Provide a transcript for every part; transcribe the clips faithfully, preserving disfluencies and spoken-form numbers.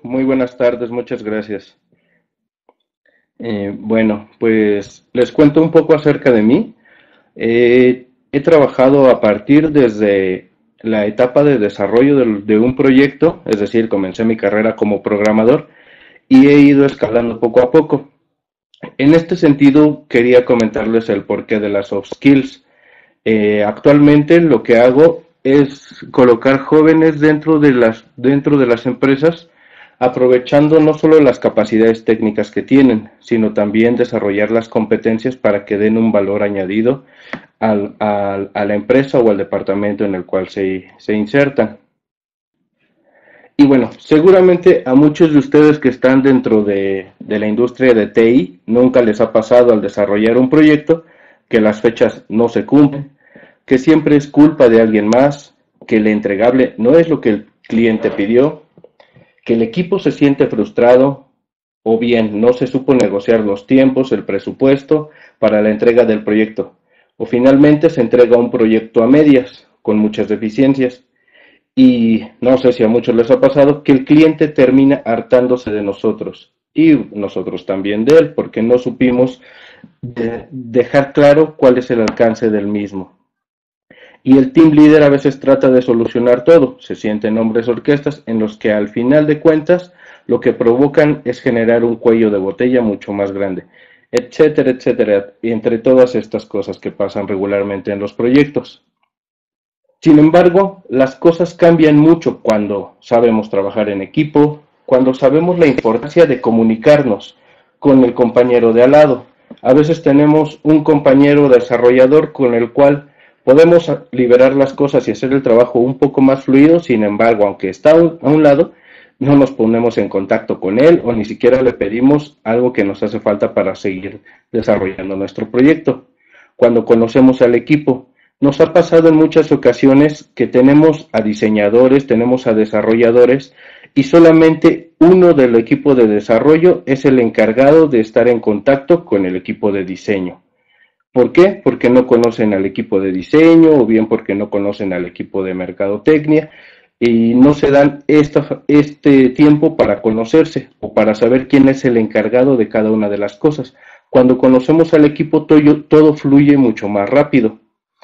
Muy buenas tardes, muchas gracias. Eh, bueno, pues les cuento un poco acerca de mí. Eh, he trabajado a partir desde la etapa de desarrollo del- de, un proyecto, es decir, comencé mi carrera como programador y he ido escalando poco a poco. En este sentido, quería comentarles el porqué de las soft skills. Eh, actualmente lo que hago es colocar jóvenes dentro de las, dentro de las empresas, aprovechando no solo las capacidades técnicas que tienen, sino también desarrollar las competencias para que den un valor añadido al, al, a la empresa o al departamento en el cual se, se insertan. Y bueno, seguramente a muchos de ustedes que están dentro de, de la industria de T I nunca les ha pasado al desarrollar un proyecto que las fechas no se cumplen, que siempre es culpa de alguien más, que el entregable no es lo que el cliente pidió, que el equipo se siente frustrado o bien no se supo negociar los tiempos, el presupuesto para la entrega del proyecto, o finalmente se entrega un proyecto a medias con muchas deficiencias. Y no sé si a muchos les ha pasado que el cliente termina hartándose de nosotros y nosotros también de él, porque no supimos de dejar claro cuál es el alcance del mismo. Y el team leader a veces trata de solucionar todo. Se sienten hombres orquestas en los que al final de cuentas lo que provocan es generar un cuello de botella mucho más grande, etcétera, etcétera, y entre todas estas cosas que pasan regularmente en los proyectos. Sin embargo, las cosas cambian mucho cuando sabemos trabajar en equipo, cuando sabemos la importancia de comunicarnos con el compañero de al lado. A veces tenemos un compañero desarrollador con el cual podemos liberar las cosas y hacer el trabajo un poco más fluido, sin embargo, aunque está a un lado, no nos ponemos en contacto con él o ni siquiera le pedimos algo que nos hace falta para seguir desarrollando nuestro proyecto. Cuando conocemos al equipo, nos ha pasado en muchas ocasiones que tenemos a diseñadores, tenemos a desarrolladores y solamente uno del equipo de desarrollo es el encargado de estar en contacto con el equipo de diseño. ¿Por qué? Porque no conocen al equipo de diseño o bien porque no conocen al equipo de mercadotecnia y no se dan esta, este tiempo para conocerse o para saber quién es el encargado de cada una de las cosas. Cuando conocemos al equipo todo, todo fluye mucho más rápido.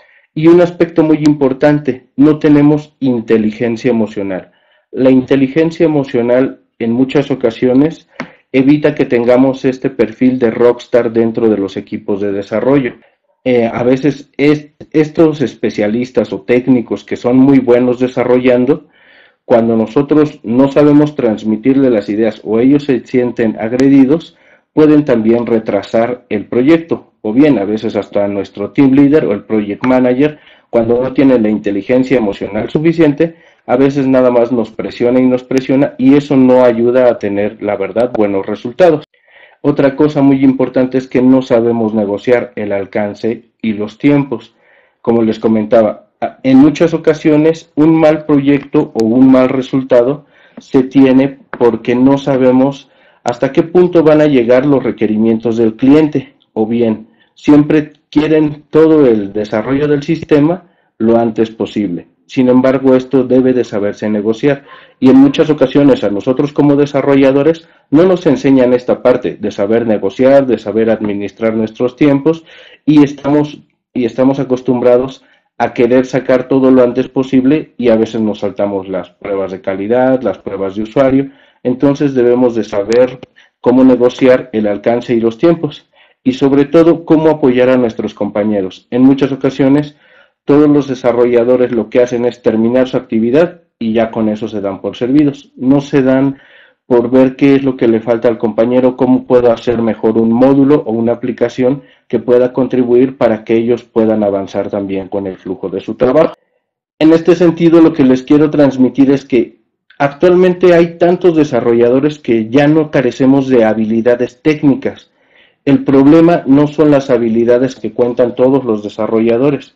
Y un aspecto muy importante, no tenemos inteligencia emocional. La inteligencia emocional en muchas ocasiones evita que tengamos este perfil de rockstar dentro de los equipos de desarrollo. Eh, a veces es, estos especialistas o técnicos que son muy buenos desarrollando, cuando nosotros no sabemos transmitirle las ideas o ellos se sienten agredidos, pueden también retrasar el proyecto, o bien a veces hasta nuestro team leader o el project manager, cuando no tiene la inteligencia emocional suficiente, a veces nada más nos presiona y nos presiona y eso no ayuda a tener, la verdad, buenos resultados. Otra cosa muy importante es que no sabemos negociar el alcance y los tiempos. Como les comentaba, en muchas ocasiones un mal proyecto o un mal resultado se tiene porque no sabemos hasta qué punto van a llegar los requerimientos del cliente o bien siempre quieren todo el desarrollo del sistema lo antes posible. Sin embargo, esto debe de saberse negociar y en muchas ocasiones a nosotros como desarrolladores no nos enseñan esta parte de saber negociar, de saber administrar nuestros tiempos y estamos, y estamos acostumbrados a querer sacar todo lo antes posible y a veces nos saltamos las pruebas de calidad, las pruebas de usuario. Entonces debemos de saber cómo negociar el alcance y los tiempos y sobre todo cómo apoyar a nuestros compañeros. En muchas ocasiones todos los desarrolladores lo que hacen es terminar su actividad y ya con eso se dan por servidos. No se dan por ver qué es lo que le falta al compañero, cómo puedo hacer mejor un módulo o una aplicación que pueda contribuir para que ellos puedan avanzar también con el flujo de su trabajo. En este sentido, lo que les quiero transmitir es que actualmente hay tantos desarrolladores que ya no carecemos de habilidades técnicas. El problema no son las habilidades que cuentan todos los desarrolladores,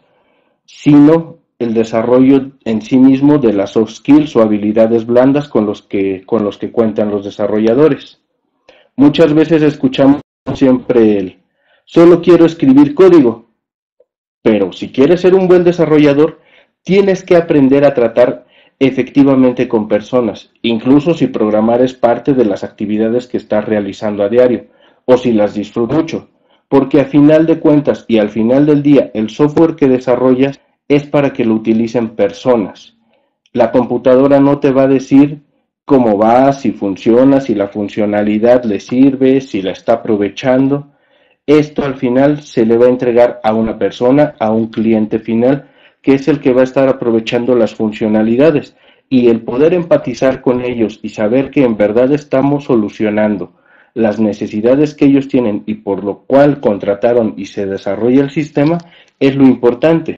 sino el desarrollo en sí mismo de las soft skills o habilidades blandas con los que, con los que cuentan los desarrolladores. Muchas veces escuchamos siempre el solo quiero escribir código, pero si quieres ser un buen desarrollador, tienes que aprender a tratar efectivamente con personas, incluso si programar es parte de las actividades que estás realizando a diario, o si las disfrutas mucho, porque a final de cuentas y al final del día el software que desarrollas es para que lo utilicen personas. La computadora no te va a decir cómo va, si funciona, si la funcionalidad le sirve, si la está aprovechando. Esto al final se le va a entregar a una persona, a un cliente final, que es el que va a estar aprovechando las funcionalidades. Y el poder empatizar con ellos y saber que en verdad estamos solucionando las necesidades que ellos tienen y por lo cual contrataron y se desarrolla el sistema, es lo importante.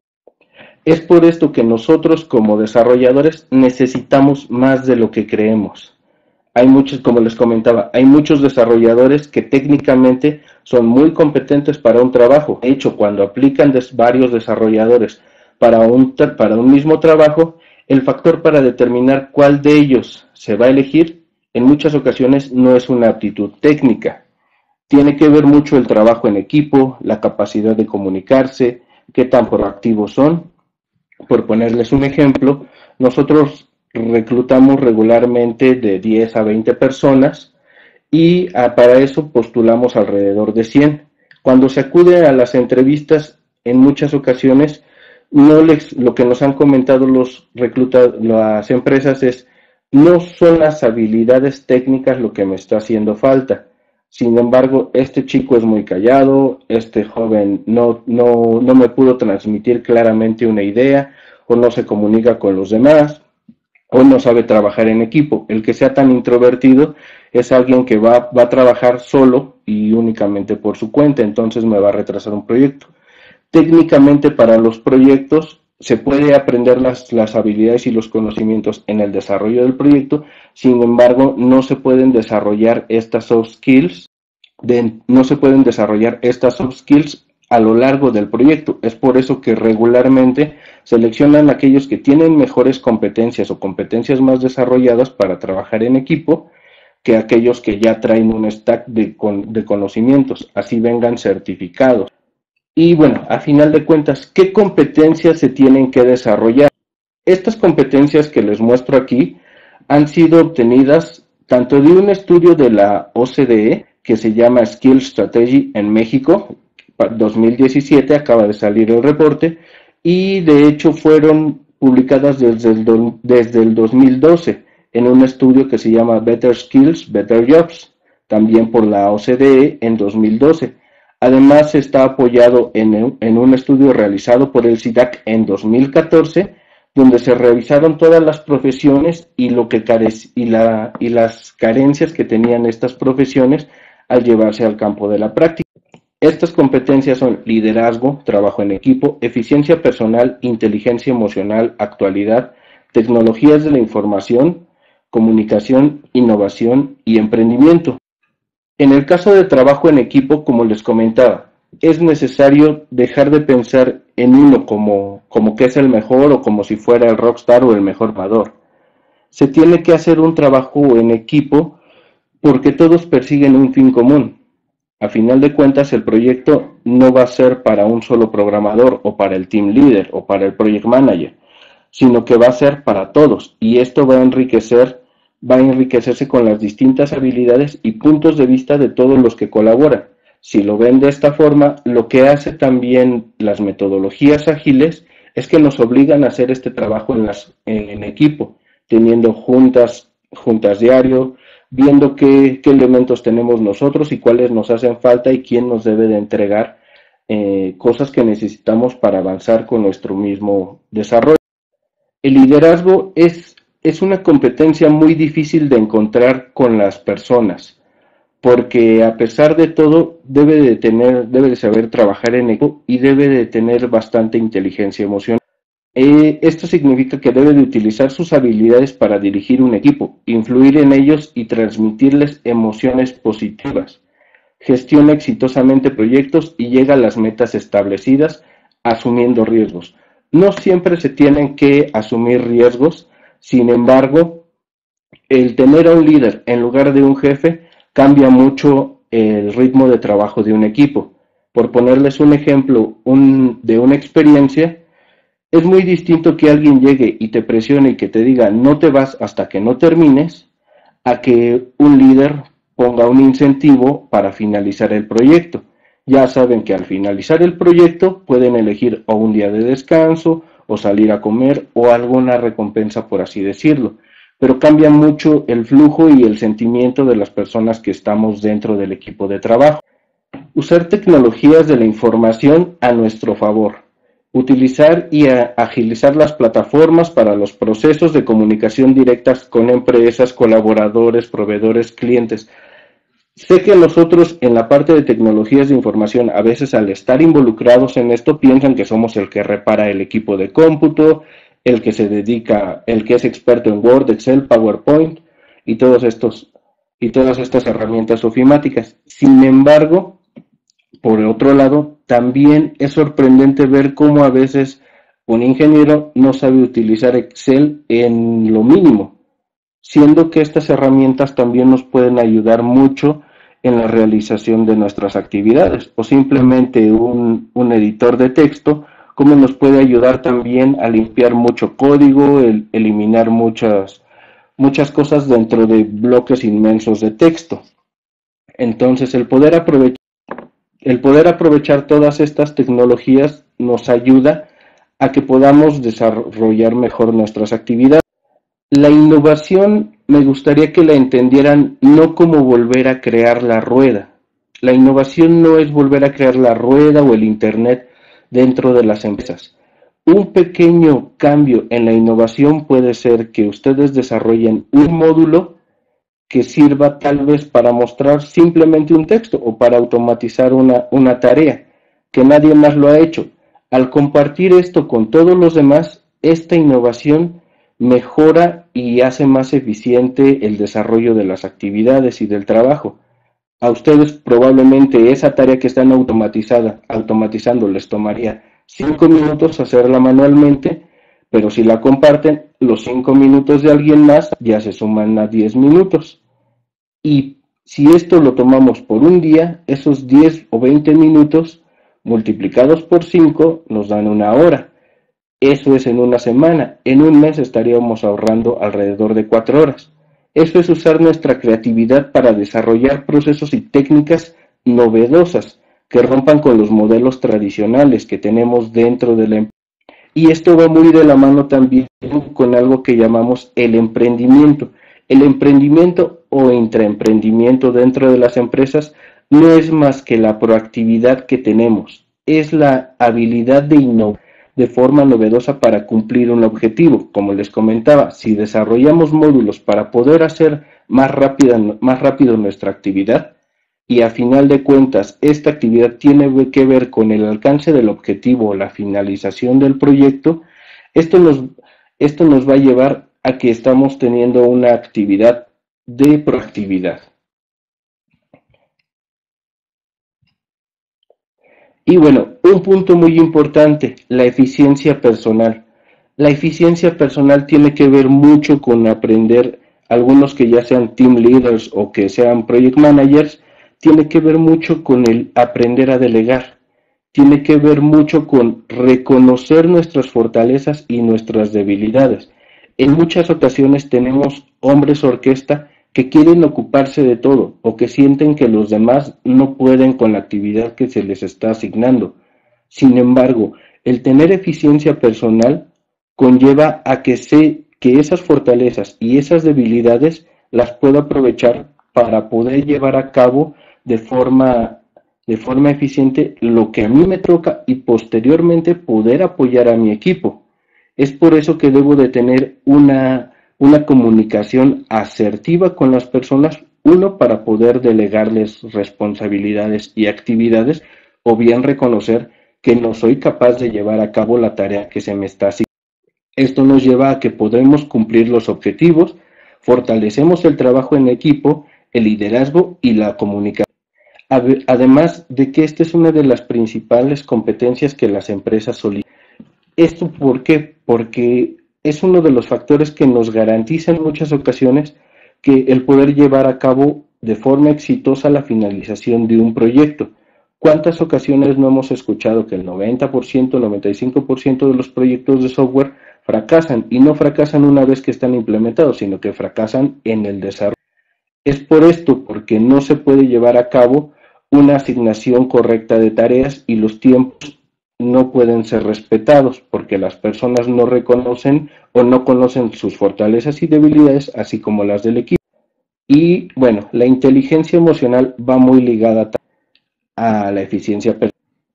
Es por esto que nosotros como desarrolladores necesitamos más de lo que creemos. Hay muchos, como les comentaba, hay muchos desarrolladores que técnicamente son muy competentes para un trabajo. De hecho, cuando aplican des varios desarrolladores para un, para un mismo trabajo, el factor para determinar cuál de ellos se va a elegir en muchas ocasiones no es una aptitud técnica. Tiene que ver mucho el trabajo en equipo, la capacidad de comunicarse, qué tan proactivos son. Por ponerles un ejemplo, nosotros reclutamos regularmente de diez a veinte personas y ah, para eso postulamos alrededor de cien. Cuando se acude a las entrevistas, en muchas ocasiones, no les, lo que nos han comentado los recluta, las empresas es, no son las habilidades técnicas lo que me está haciendo falta. Sin embargo, este chico es muy callado, este joven no, no, no me pudo transmitir claramente una idea, o no se comunica con los demás, o no sabe trabajar en equipo. El que sea tan introvertido es alguien que va, va a trabajar solo y únicamente por su cuenta, entonces me va a retrasar un proyecto. Técnicamente para los proyectos se puede aprender las, las habilidades y los conocimientos en el desarrollo del proyecto, sin embargo no se pueden desarrollar estas soft skills, de, no se pueden desarrollar estas soft skills a lo largo del proyecto. Es por eso que regularmente seleccionan aquellos que tienen mejores competencias o competencias más desarrolladas para trabajar en equipo que aquellos que ya traen un stack de, de conocimientos, así vengan certificados. Y bueno, a final de cuentas, ¿qué competencias se tienen que desarrollar? Estas competencias que les muestro aquí han sido obtenidas tanto de un estudio de la O C D E, que se llama Skill Strategy en México, dos mil diecisiete, acaba de salir el reporte, y de hecho fueron publicadas desde el, do, desde el dos mil doce en un estudio que se llama Better Skills, Better Jobs, también por la O C D E en dos mil doce. Además está apoyado en, en un estudio realizado por el SIDAC en dos mil catorce, donde se revisaron todas las profesiones y, lo que carece, y, la, y las carencias que tenían estas profesiones al llevarse al campo de la práctica. Estas competencias son liderazgo, trabajo en equipo, eficiencia personal, inteligencia emocional, actualidad, tecnologías de la información, comunicación, innovación y emprendimiento. En el caso de trabajo en equipo, como les comentaba, es necesario dejar de pensar en uno como, como que es el mejor o como si fuera el rockstar o el mejor jugador. Se tiene que hacer un trabajo en equipo porque todos persiguen un fin común. A final de cuentas, el proyecto no va a ser para un solo programador o para el team leader o para el project manager, sino que va a ser para todos y esto va a enriquecer, va a enriquecerse con las distintas habilidades y puntos de vista de todos los que colaboran. Si lo ven de esta forma, lo que hace también las metodologías ágiles es que nos obligan a hacer este trabajo en, las, en equipo, teniendo juntas, juntas diario, viendo qué, qué elementos tenemos nosotros y cuáles nos hacen falta y quién nos debe de entregar eh, cosas que necesitamos para avanzar con nuestro mismo desarrollo. El liderazgo es, es una competencia muy difícil de encontrar con las personas, porque a pesar de todo debe de tener, debe de saber trabajar en equipo y debe de tener bastante inteligencia emocional. Eh, esto significa que debe de utilizar sus habilidades para dirigir un equipo, influir en ellos y transmitirles emociones positivas. Gestiona exitosamente proyectos y llega a las metas establecidas asumiendo riesgos. No siempre se tienen que asumir riesgos, sin embargo, el tener a un líder en lugar de un jefe cambia mucho el ritmo de trabajo de un equipo. Por ponerles un ejemplo un, de una experiencia, Es muy distinto que alguien llegue y te presione y que te diga no te vas hasta que no termines, a que un líder ponga un incentivo para finalizar el proyecto. Ya saben que al finalizar el proyecto pueden elegir o un día de descanso o salir a comer o alguna recompensa, por así decirlo. Pero cambia mucho el flujo y el sentimiento de las personas que estamos dentro del equipo de trabajo. Usar tecnologías de la información a nuestro favor. Utilizar y agilizar las plataformas para los procesos de comunicación directas con empresas, colaboradores, proveedores, clientes. Sé que nosotros en la parte de tecnologías de información, a veces al estar involucrados en esto, piensan que somos el que repara el equipo de cómputo, el que se dedica, el que es experto en Word, Excel, PowerPoint y todos estos y todas estas herramientas ofimáticas. Sin embargo, por otro lado, también es sorprendente ver cómo a veces un ingeniero no sabe utilizar Excel en lo mínimo, siendo que estas herramientas también nos pueden ayudar mucho en la realización de nuestras actividades, o simplemente un, un editor de texto, como nos puede ayudar también a limpiar mucho código, el, eliminar muchas, muchas cosas dentro de bloques inmensos de texto. Entonces, el poder aprovechar El poder aprovechar todas estas tecnologías nos ayuda a que podamos desarrollar mejor nuestras actividades. La innovación me gustaría que la entendieran no como volver a crear la rueda. La innovación no es volver a crear la rueda o el Internet dentro de las empresas. Un pequeño cambio en la innovación puede ser que ustedes desarrollen un módulo que sirva tal vez para mostrar simplemente un texto o para automatizar una, una tarea que nadie más lo ha hecho. Al compartir esto con todos los demás, esta innovación mejora y hace más eficiente el desarrollo de las actividades y del trabajo. A ustedes probablemente esa tarea que están automatizada, automatizando les tomaría cinco minutos hacerla manualmente, pero si la comparten, los cinco minutos de alguien más ya se suman a diez minutos. Y si esto lo tomamos por un día, esos diez o veinte minutos multiplicados por cinco nos dan una hora. Eso es en una semana. En un mes estaríamos ahorrando alrededor de cuatro horas. Eso es usar nuestra creatividad para desarrollar procesos y técnicas novedosas que rompan con los modelos tradicionales que tenemos dentro de la empresa. Y esto va muy de la mano también con algo que llamamos el emprendimiento. El emprendimiento o intraemprendimiento dentro de las empresas no es más que la proactividad que tenemos, es la habilidad de innovar de forma novedosa para cumplir un objetivo. Como les comentaba, si desarrollamos módulos para poder hacer más rápida, más rápido nuestra actividad, y a final de cuentas esta actividad tiene que ver con el alcance del objetivo o la finalización del proyecto, esto nos, esto nos va a llevar a que estamos teniendo una actividad de proactividad. Y bueno, un punto muy importante, la eficiencia personal. La eficiencia personal tiene que ver mucho con aprender, algunos que ya sean team leaders o que sean project managers, tiene que ver mucho con el aprender a delegar. Tiene que ver mucho con reconocer nuestras fortalezas y nuestras debilidades. En muchas ocasiones tenemos hombres orquesta que quieren ocuparse de todo o que sienten que los demás no pueden con la actividad que se les está asignando. Sin embargo, el tener eficiencia personal conlleva a que sé que esas fortalezas y esas debilidades las puedo aprovechar para poder llevar a cabo de forma, de forma eficiente lo que a mí me toca y posteriormente poder apoyar a mi equipo. Es por eso que debo de tener una una comunicación asertiva con las personas, uno, para poder delegarles responsabilidades y actividades, o bien reconocer que no soy capaz de llevar a cabo la tarea que se me está asignando. Esto nos lleva a que podremos cumplir los objetivos, fortalecemos el trabajo en equipo, el liderazgo y la comunicación. Además de que esta es una de las principales competencias que las empresas solicitan. ¿Esto por qué? Porque es uno de los factores que nos garantiza en muchas ocasiones que el poder llevar a cabo de forma exitosa la finalización de un proyecto. ¿Cuántas ocasiones no hemos escuchado que el noventa por ciento, noventa y cinco por ciento de los proyectos de software fracasan? Y no fracasan una vez que están implementados, sino que fracasan en el desarrollo. Es por esto, porque no se puede llevar a cabo una asignación correcta de tareas y los tiempos no pueden ser respetados, porque las personas no reconocen o no conocen sus fortalezas y debilidades, así como las del equipo. Y bueno, la inteligencia emocional va muy ligada a la eficiencia personal.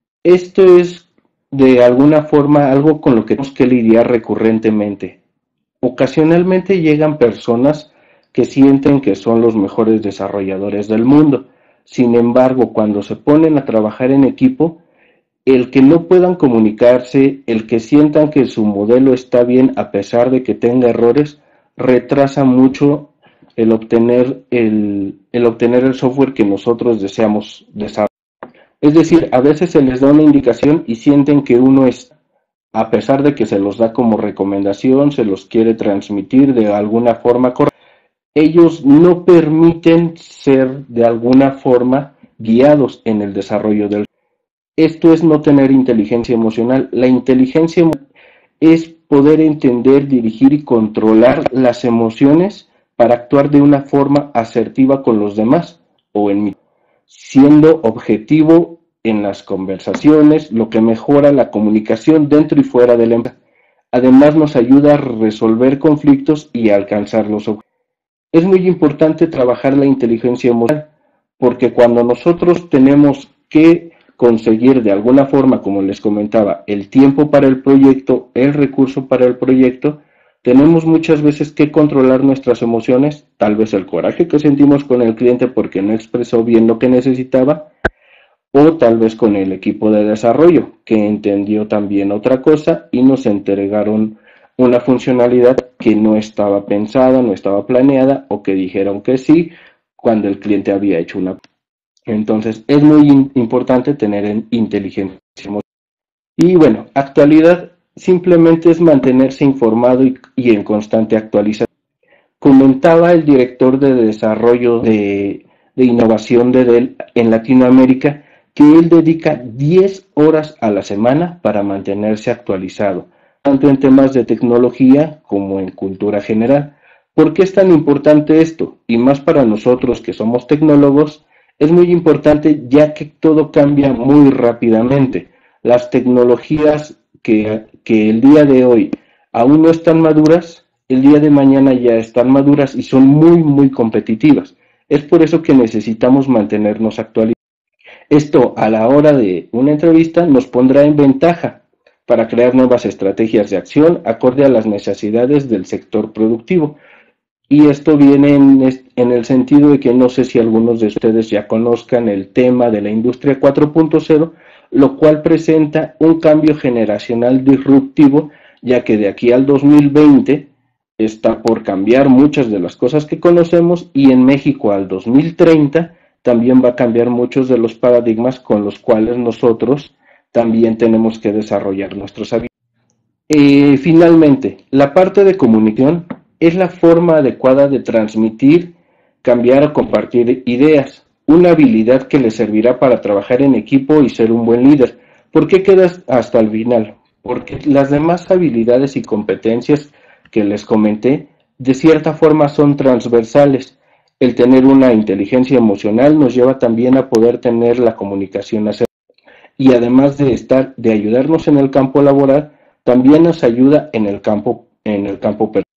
Esto es de alguna forma algo con lo que tenemos que lidiar recurrentemente. Ocasionalmente llegan personas que sienten que son los mejores desarrolladores del mundo. Sin embargo, cuando se ponen a trabajar en equipo, el que no puedan comunicarse, el que sientan que su modelo está bien a pesar de que tenga errores, retrasa mucho el obtener el, el obtener el software que nosotros deseamos desarrollar. Es decir, a veces se les da una indicación y sienten que uno es, a pesar de que se los da como recomendación, se los quiere transmitir de alguna forma correcta, ellos no permiten ser de alguna forma guiados en el desarrollo del. Esto es no tener inteligencia emocional. La inteligencia emocional es poder entender, dirigir y controlar las emociones para actuar de una forma asertiva con los demás o en mí, siendo objetivo en las conversaciones, lo que mejora la comunicación dentro y fuera de la empresa. Además nos ayuda a resolver conflictos y a alcanzar los objetivos. Es muy importante trabajar la inteligencia emocional, porque cuando nosotros tenemos que conseguir de alguna forma, como les comentaba, el tiempo para el proyecto, el recurso para el proyecto, tenemos muchas veces que controlar nuestras emociones, tal vez el coraje que sentimos con el cliente porque no expresó bien lo que necesitaba, o tal vez con el equipo de desarrollo, que entendió también otra cosa y nos entregaron una funcionalidad que no estaba pensada, no estaba planeada, o que dijeron que sí cuando el cliente había hecho una. Entonces es muy importante tener inteligencia emocional. Y bueno, actualidad simplemente es mantenerse informado y, y en constante actualización. Comentaba el director de desarrollo de, de innovación de Dell en Latinoamérica que él dedica diez horas a la semana para mantenerse actualizado, tanto en temas de tecnología como en cultura general. ¿Por qué es tan importante esto? Y más para nosotros que somos tecnólogos, es muy importante ya que todo cambia muy rápidamente. Las tecnologías que, que el día de hoy aún no están maduras, el día de mañana ya están maduras y son muy, muy competitivas. Es por eso que necesitamos mantenernos actualizados. Esto a la hora de una entrevista nos pondrá en ventaja para crear nuevas estrategias de acción acorde a las necesidades del sector productivo. Y esto viene en, en el sentido de que no sé si algunos de ustedes ya conozcan el tema de la industria cuatro punto cero, lo cual presenta un cambio generacional disruptivo, ya que de aquí al dos mil veinte está por cambiar muchas de las cosas que conocemos y en México al dos mil treinta también va a cambiar muchos de los paradigmas con los cuales nosotros también tenemos que desarrollar nuestros habilidades. Eh, finalmente, la parte de comunicación es la forma adecuada de transmitir, cambiar o compartir ideas, una habilidad que le servirá para trabajar en equipo y ser un buen líder. ¿Por qué quedas hasta el final? Porque las demás habilidades y competencias que les comenté, de cierta forma son transversales. El tener una inteligencia emocional nos lleva también a poder tener la comunicación asertiva. Y además de estar, de ayudarnos en el campo laboral, también nos ayuda en el campo, en el campo personal.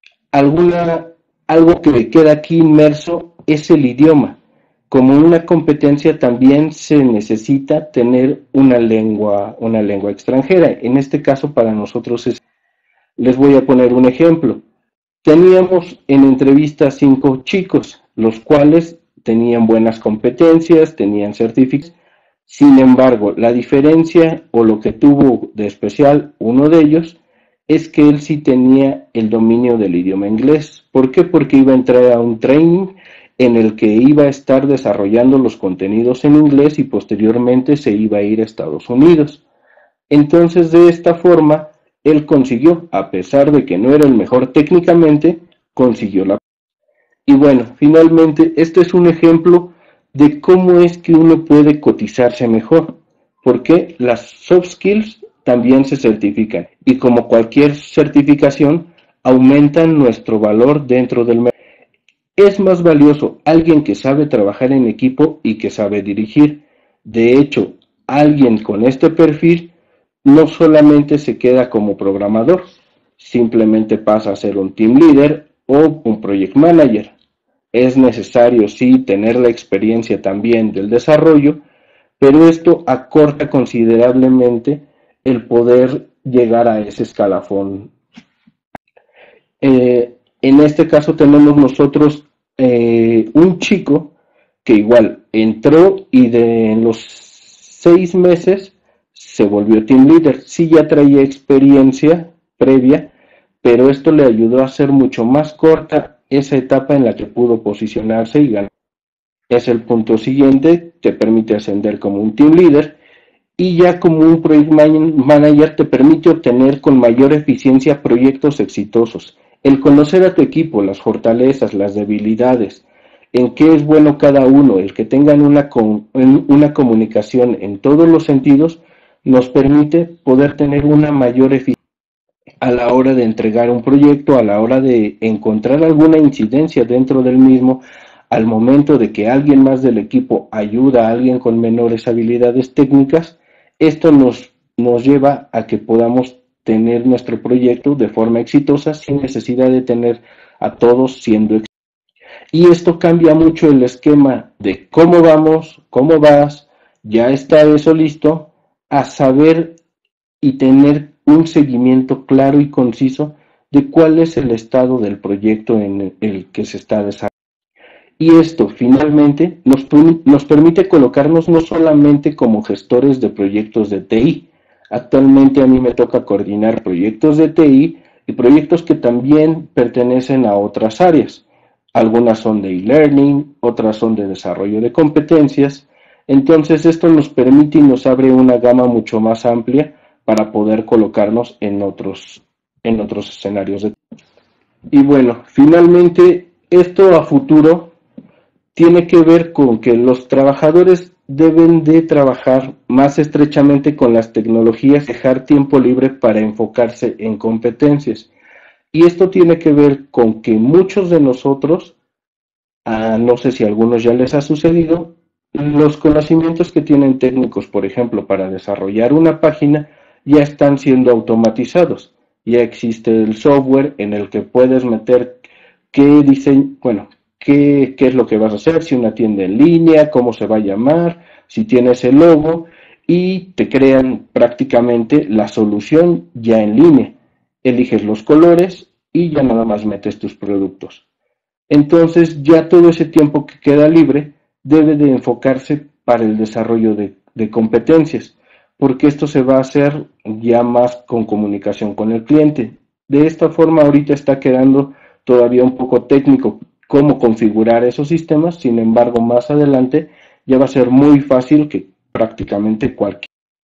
Alguna, algo que queda aquí inmerso es el idioma. Como una competencia también se necesita tener una lengua, una lengua extranjera. En este caso para nosotros es, les voy a poner un ejemplo. Teníamos en entrevista cinco chicos, los cuales tenían buenas competencias, tenían certificados. Sin embargo, la diferencia o lo que tuvo de especial uno de ellos es que él sí tenía el dominio del idioma inglés. ¿Por qué? Porque iba a entrar a un training en el que iba a estar desarrollando los contenidos en inglés y posteriormente se iba a ir a Estados Unidos. Entonces, de esta forma, él consiguió, a pesar de que no era el mejor técnicamente, consiguió la. Y bueno, finalmente, este es un ejemplo de cómo es que uno puede cotizarse mejor, porque las soft skills también se certifican y como cualquier certificación aumentan nuestro valor dentro del mercado. Es más valioso alguien que sabe trabajar en equipo y que sabe dirigir. De hecho, alguien con este perfil no solamente se queda como programador, simplemente pasa a ser un team leader o un project manager. Es necesario, sí, tener la experiencia también del desarrollo, pero esto acorta considerablemente el poder llegar a ese escalafón. Eh, en este caso tenemos nosotros eh, un chico que igual entró y de en los seis meses se volvió team leader. Sí, ya traía experiencia previa, pero esto le ayudó a hacer mucho más corta esa etapa en la que pudo posicionarse y ganar. Es el punto siguiente, te permite ascender como un team leader y ya como un project manager te permite obtener con mayor eficiencia proyectos exitosos. El conocer a tu equipo, las fortalezas, las debilidades, en qué es bueno cada uno, el que tengan una, una comunicación en todos los sentidos, nos permite poder tener una mayor eficiencia a la hora de entregar un proyecto, a la hora de encontrar alguna incidencia dentro del mismo, al momento de que alguien más del equipo ayuda a alguien con menores habilidades técnicas, esto nos, nos lleva a que podamos tener nuestro proyecto de forma exitosa sin necesidad de tener a todos siendo exitosos. Y esto cambia mucho el esquema de cómo vamos, cómo vas, ya está eso listo, a saber y tener un seguimiento claro y conciso de cuál es el estado del proyecto en el que se está desarrollando. Y esto finalmente nos, nos permite colocarnos no solamente como gestores de proyectos de T I. Actualmente a mí me toca coordinar proyectos de T I y proyectos que también pertenecen a otras áreas. Algunas son de e-learning, otras son de desarrollo de competencias. Entonces esto nos permite y nos abre una gama mucho más amplia para poder colocarnos en otros, en otros escenarios. De... Y bueno, finalmente esto a futuro tiene que ver con que los trabajadores deben de trabajar más estrechamente con las tecnologías, dejar tiempo libre para enfocarse en competencias. Y esto tiene que ver con que muchos de nosotros, ah, no sé si a algunos ya les ha sucedido, los conocimientos que tienen técnicos, por ejemplo, para desarrollar una página, ya están siendo automatizados. Ya existe el software en el que puedes meter qué diseño, bueno, qué, qué es lo que vas a hacer, si una tienda en línea, cómo se va a llamar, si tienes el logo, y te crean prácticamente la solución ya en línea. Eliges los colores y ya nada más metes tus productos. Entonces ya todo ese tiempo que queda libre debe de enfocarse para el desarrollo de, de competencias, porque esto se va a hacer ya más con comunicación con el cliente. De esta forma ahorita está quedando todavía un poco técnico cómo configurar esos sistemas, sin embargo más adelante ya va a ser muy fácil que prácticamente cualquier.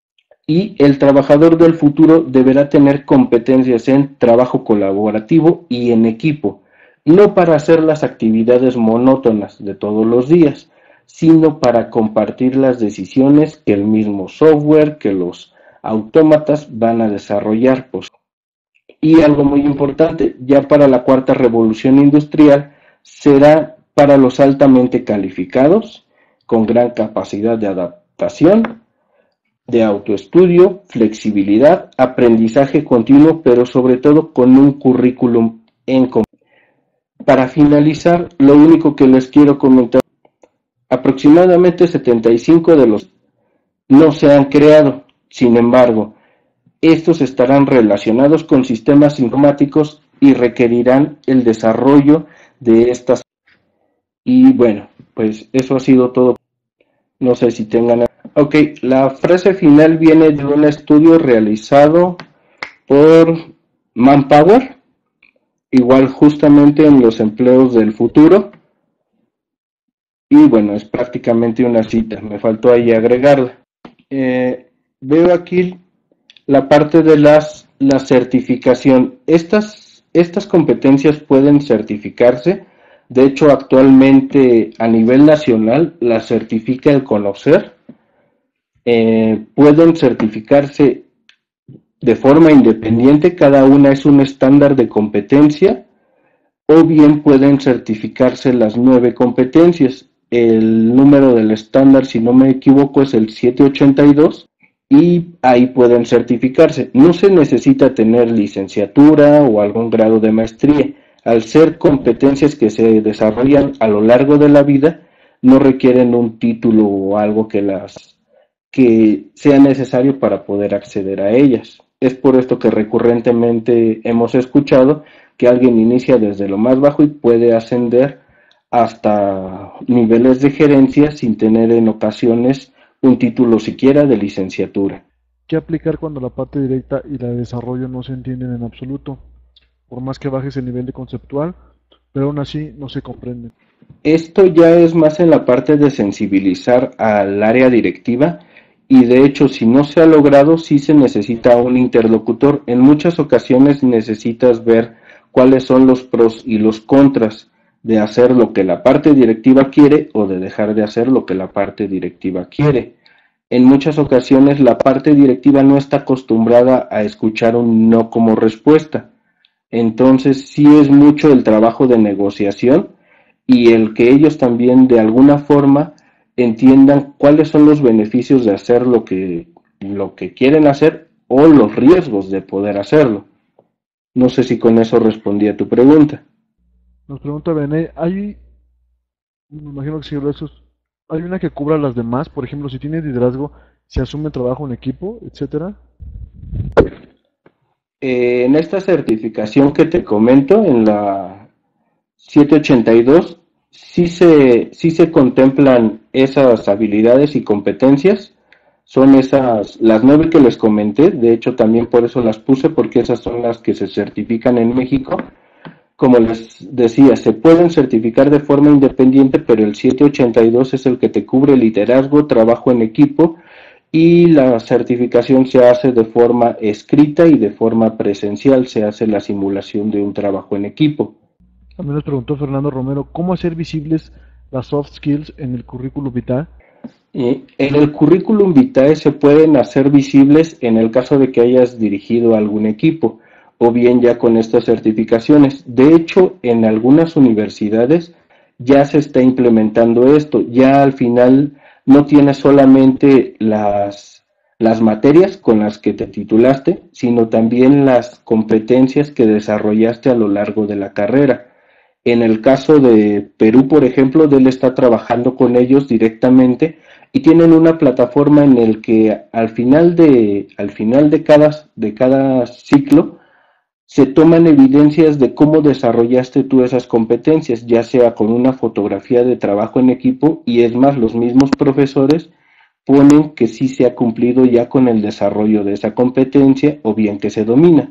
Y el trabajador del futuro deberá tener competencias en trabajo colaborativo y en equipo, no para hacer las actividades monótonas de todos los días, sino para compartir las decisiones que el mismo software, que los autómatas van a desarrollar. Pues. Y algo muy importante, ya para la cuarta revolución industrial, será para los altamente calificados, con gran capacidad de adaptación, de autoestudio, flexibilidad, aprendizaje continuo, pero sobre todo con un currículum en común. Para finalizar, lo único que les quiero comentar, aproximadamente setenta y cinco de los no se han creado, sin embargo, estos estarán relacionados con sistemas informáticos y requerirán el desarrollo de estas. Y bueno, pues eso ha sido todo. No sé si tengan... Ok, la frase final viene de un estudio realizado por Manpower, igual justamente en los empleos del futuro. Y bueno, es prácticamente una cita, me faltó ahí agregarla. Eh, veo aquí la parte de las, la certificación. Estas, estas competencias pueden certificarse De hecho, actualmente a nivel nacional la certifica el Conocer. Eh, pueden certificarse de forma independiente, cada una es un estándar de competencia, o bien pueden certificarse las nueve competencias. El número del estándar, si no me equivoco, es el setecientos ochenta y dos y ahí pueden certificarse. No se necesita tener licenciatura o algún grado de maestría. Al ser competencias que se desarrollan a lo largo de la vida, no requieren un título o algo que las que sea necesario para poder acceder a ellas. Es por esto que recurrentemente hemos escuchado que alguien inicia desde lo más bajo y puede ascender hasta niveles de gerencia sin tener en ocasiones un título siquiera de licenciatura. ¿Qué aplicar cuando la parte directa y la de desarrollo no se entienden en absoluto? Por más que bajes el nivel de conceptual, pero aún así no se comprenden. Esto ya es más en la parte de sensibilizar al área directiva y de hecho si no se ha logrado sí se necesita un interlocutor. En muchas ocasiones necesitas ver cuáles son los pros y los contras de hacer lo que la parte directiva quiere o de dejar de hacer lo que la parte directiva quiere. En muchas ocasiones la parte directiva no está acostumbrada a escuchar un no como respuesta. Entonces sí es mucho el trabajo de negociación y el que ellos también de alguna forma entiendan cuáles son los beneficios de hacer lo que, lo que quieren hacer o los riesgos de poder hacerlo. No sé si con eso respondí a tu pregunta. Nos pregunta Bené, ¿hay, me imagino que si lo esos, hay una que cubra las demás? Por ejemplo, si tienes liderazgo, se asume trabajo en equipo, etcétera. Eh, en esta certificación que te comento, en la setecientos ochenta y dos, sí se, sí se contemplan esas habilidades y competencias. Son esas, las nueve que les comenté, de hecho también por eso las puse, porque esas son las que se certifican en México. Como les decía, se pueden certificar de forma independiente, pero el setecientos ochenta y dos es el que te cubre liderazgo, trabajo en equipo y la certificación se hace de forma escrita y de forma presencial, se hace la simulación de un trabajo en equipo. También nos preguntó Fernando Romero, ¿cómo hacer visibles las soft skills en el currículum vitae? Eh, en el currículum vitae se pueden hacer visibles en el caso de que hayas dirigido algún equipo o bien ya con estas certificaciones. De hecho, en algunas universidades ya se está implementando esto. Ya al final no tienes solamente las, las materias con las que te titulaste, sino también las competencias que desarrollaste a lo largo de la carrera. En el caso de Perú, por ejemplo, él está trabajando con ellos directamente y tienen una plataforma en el que al final de, al final de cada, de cada ciclo se toman evidencias de cómo desarrollaste tú esas competencias, ya sea con una fotografía de trabajo en equipo y es más, los mismos profesores ponen que sí se ha cumplido ya con el desarrollo de esa competencia o bien que se domina.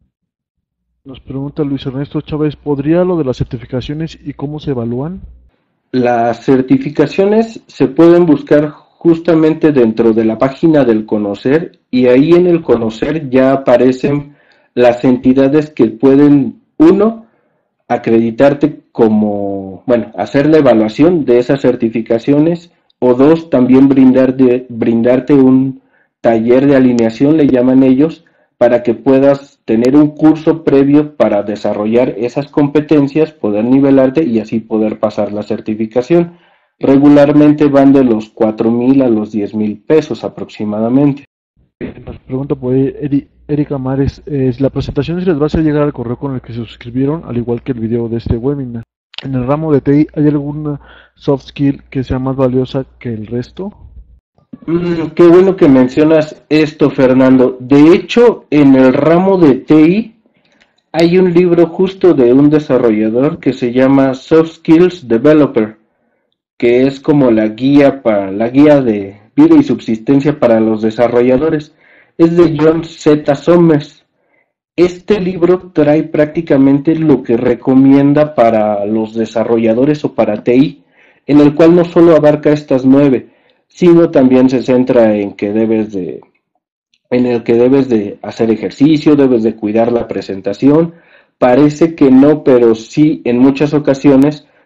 Nos pregunta Luis Ernesto Chávez, ¿podría lo de las certificaciones y cómo se evalúan? Las certificaciones se pueden buscar justamente dentro de la página del Conocer y ahí en el Conocer ya aparecen las entidades que pueden, uno, acreditarte como, bueno, hacer la evaluación de esas certificaciones o dos, también brindar de, brindarte un taller de alineación, le llaman ellos, para que puedas tener un curso previo para desarrollar esas competencias, poder nivelarte y así poder pasar la certificación. Regularmente van de los cuatro mil a los diez mil pesos aproximadamente. Nos pregunta por ahí Eri- Erika Mares, eh, si la presentación se les va a hacer llegar al correo con el que se suscribieron, al igual que el video de este webinar. En el ramo de T I, ¿hay alguna soft skill que sea más valiosa que el resto? Mm, qué bueno que mencionas esto, Fernando. De hecho, en el ramo de T I hay un libro justo de un desarrollador que se llama Soft Skills Developer, que es como la guía para la guía de vida y subsistencia para los desarrolladores. Es de John Z. Summers. Este libro trae prácticamente lo que recomienda para los desarrolladores o para T I, en el cual no solo abarca estas nueve, sino también se centra en que debes de, en el que debes de hacer ejercicio, debes de cuidar la presentación. Parece que no, pero sí en muchas ocasiones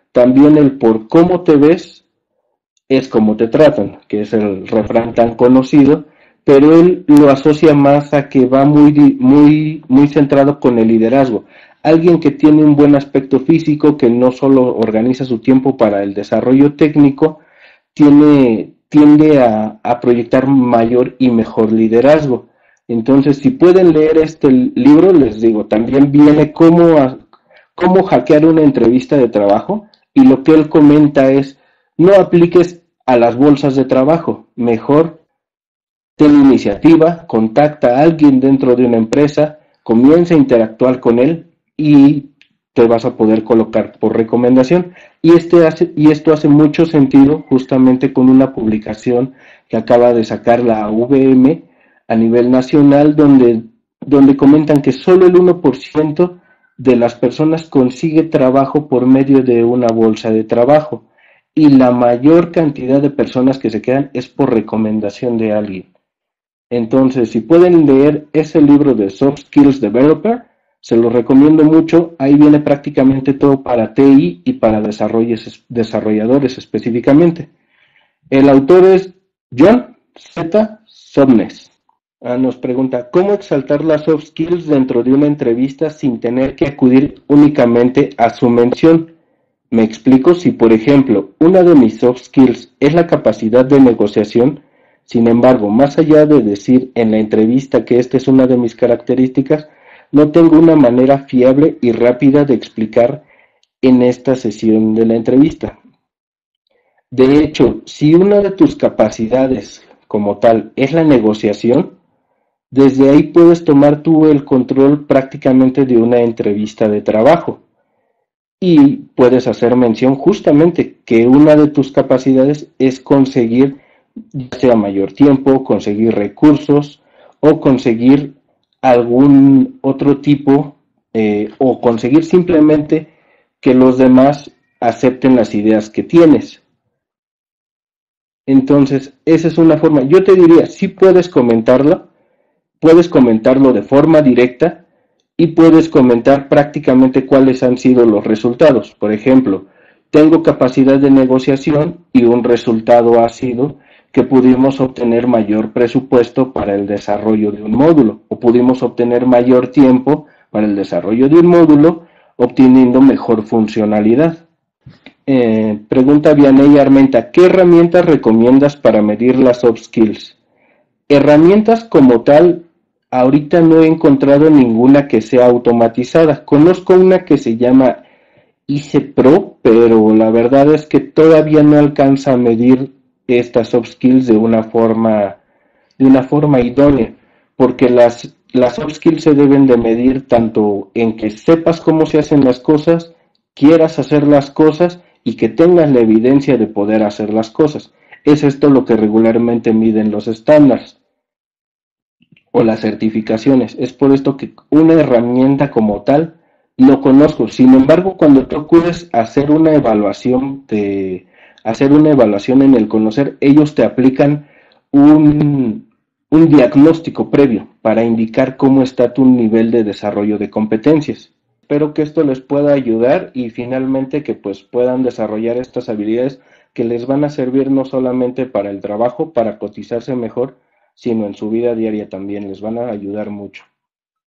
también el por cómo te ves es como te tratan, que es el refrán tan conocido, pero él lo asocia más a que va muy, muy, muy centrado con el liderazgo. Alguien que tiene un buen aspecto físico, que no solo organiza su tiempo para el desarrollo técnico, tiene, tiende a, a proyectar mayor y mejor liderazgo. Entonces, si pueden leer este libro, les digo, también viene cómo, a- cómo hackear una entrevista de trabajo, y lo que él comenta es, no apliques a las bolsas de trabajo, mejor ten iniciativa, contacta a alguien dentro de una empresa, comienza a interactuar con él y te vas a poder colocar por recomendación. Y, este hace, y esto hace mucho sentido justamente con una publicación que acaba de sacar la V M a nivel nacional, donde, donde comentan que solo el uno por ciento de las personas consigue trabajo por medio de una bolsa de trabajo, y la mayor cantidad de personas que se quedan es por recomendación de alguien. Entonces, si pueden leer ese libro de Soft Skills Developer, se lo recomiendo mucho. Ahí viene prácticamente todo para T I y para desarrolladores específicamente. El autor es John Z. Sobnes. Ah, nos pregunta, ¿cómo exaltar las soft skills dentro de una entrevista sin tener que acudir únicamente a su mención? Me explico. Si, por ejemplo, una de mis soft skills es la capacidad de negociación, sin embargo, más allá de decir en la entrevista que esta es una de mis características, no tengo una manera fiable y rápida de explicar en esta sesión de la entrevista. De hecho, si una de tus capacidades como tal es la negociación, desde ahí puedes tomar tú el control prácticamente de una entrevista de trabajo. Y puedes hacer mención justamente que una de tus capacidades es conseguir ya sea mayor tiempo, conseguir recursos o conseguir algún otro tipo eh, o conseguir simplemente que los demás acepten las ideas que tienes. Entonces, esa es una forma. Yo te diría, si puedes comentarlo, puedes comentarlo de forma directa y puedes comentar prácticamente cuáles han sido los resultados. Por ejemplo, tengo capacidad de negociación y un resultado ha sido que pudimos obtener mayor presupuesto para el desarrollo de un módulo, o pudimos obtener mayor tiempo para el desarrollo de un módulo, obteniendo mejor funcionalidad. Eh, pregunta Vianey Armenta, ¿qué herramientas recomiendas para medir las soft skills? Herramientas como tal, ahorita no he encontrado ninguna que sea automatizada. Conozco una que se llama I C E Pro, pero la verdad es que todavía no alcanza a medir estas soft skills de una forma, de una forma idónea, porque las, las soft skills se deben de medir tanto en que sepas cómo se hacen las cosas, quieras hacer las cosas y que tengas la evidencia de poder hacer las cosas. Es esto lo que regularmente miden los estándares o las certificaciones. Es por esto que una herramienta como tal no conozco. Sin embargo, cuando tú acudes a hacer una evaluación de hacer una evaluación en el conocer, ellos te aplican un, un diagnóstico previo para indicar cómo está tu nivel de desarrollo de competencias. Espero que esto les pueda ayudar y finalmente que pues puedan desarrollar estas habilidades que les van a servir no solamente para el trabajo, para cotizarse mejor, sino en su vida diaria también, les van a ayudar mucho.